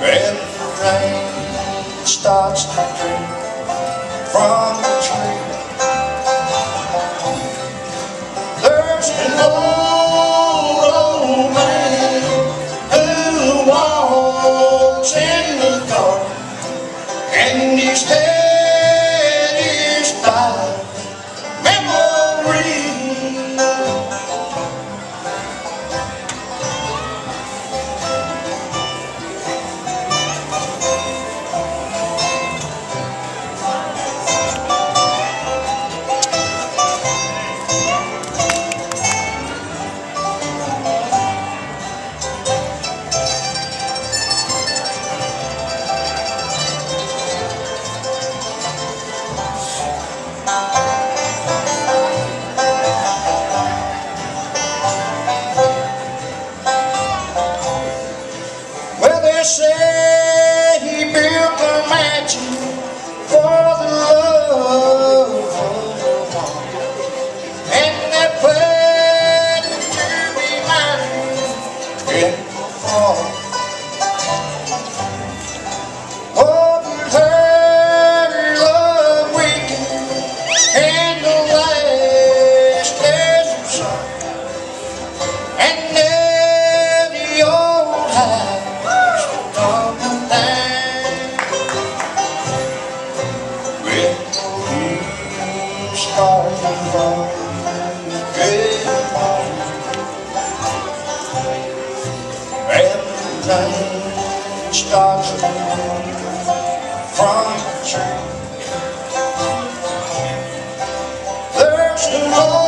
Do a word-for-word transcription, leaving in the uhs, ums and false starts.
and the rain starts to drip from the tree. There's an old, old man who walks in the garden, and his head is by memory. Say he built a mansion for the love of a woman, and that plan to be married in the fall. Oh, but her love weakened in the last days of summer, and then the old house starting from good morning, and the rain starts to pour from the tree. There's no